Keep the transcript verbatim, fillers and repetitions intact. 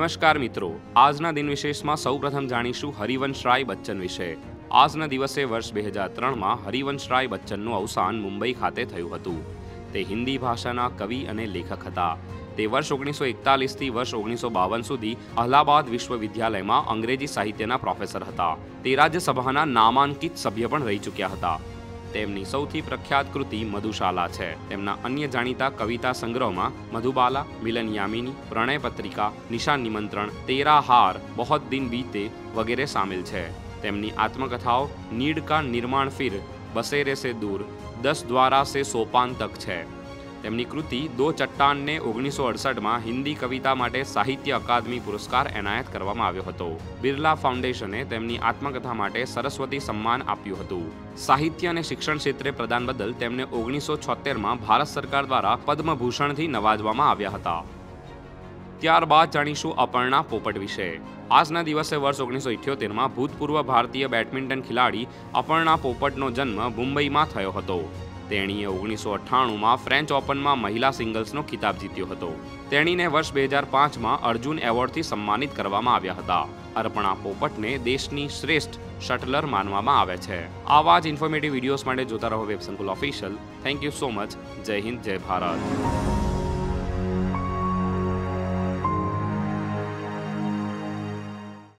નમસ્કાર મિત્રો, આજના દિન વિશેષમાં સૌપ્રથમ જાણીશું હરિવંશરાય બચ્ચન વિશે। આજના દિવસે વર્ષ બે હજાર ત્રણમાં હરિવંશરાય બચ્ચનનું અવસાન મુંબઈ ખાતે થયું હતું। તે હિન્દી ભાષાના કવિ અને લેખક હતા। તે વર્ષ ઓગણીસો એકતાલીસથી વર્ષ ઓગણીસો બાવન સુધી અલ્હાબાદ વિશ્વવિદ્યાલયમાં અંગ્રેજી સાહિત્યના પ્રોફેસર હતા। તે રાજ્યસભાના નામાંકિત સભ્ય પણ રહી ચૂક્યા હતા। તેમની સૌથી પ્રખ્યાત કૃતિ મધુશાલા છે। તેમના અન્ય જાણીતા કવિતા સંગ્રહમાં મધુબાલા, મિલન યામિની, પ્રણય પત્રિકા, નિશાન નિમંત્રણ, તેરા હાર, બહોત દિન બીતે વગેરે સામેલ છે। તેમની આત્મકથાઓ નીડ કા નિર્માણ ફિર, બસેરે સે દૂર, દસ દ્વારા સે સોપાન તક છે। તેમની કૃતિ દો ચટ્ટાનને ઓગણીસો અડસઠમાં હિન્દી કવિતા માટે સાહિત્ય અકાદમી પુરસ્કાર એનાયત કરવામાં આવ્યો હતો। બિરલા ફાઉન્ડેશને તેમની આત્મકથા માટે સરસ્વતી સન્માન આપ્યું હતું। સાહિત્ય અને શિક્ષણ ક્ષેત્રે પ્રદાન બદલ તેમને ઓગણીસો છોતેરમાં ભારત સરકાર દ્વારા પદ્મભૂષણથી નવાજવામાં આવ્યા હતા। ત્યારબાદ જાણીશું અપર્ણા પોપટ વિશે। આજના દિવસે વર્ષ ઓગણીસો ઇઠ્યોતેરમાં ભૂતપૂર્વ ભારતીય બેડમિન્ટન ખેલાડી અપર્ણા પોપટનો જન્મ મુંબઈમાં થયો હતો। તેણીએ ઓગણીસો અઠ્ઠાણુંમાં ફ્રેન્ચ ઓપનમાં મહિલા સિંગલ્સનો ખિતાબ જીત્યો હતો। તેણીને વર્ષ બે હજાર પાંચમાં અર્જુન એવોર્ડથી સન્માનિત કરવામાં આવ્યા હતા। અર્પણા પોપટને દેશની શ્રેષ્ઠ શટલર માનવામાં આવે છે। આવા જ ઇન્ફોર્મેટિવ વિડીયોઝ માટે જોતા રહો વેબ સંકુલ official. Thank you so much. જય હિન્દ, જય ભારત।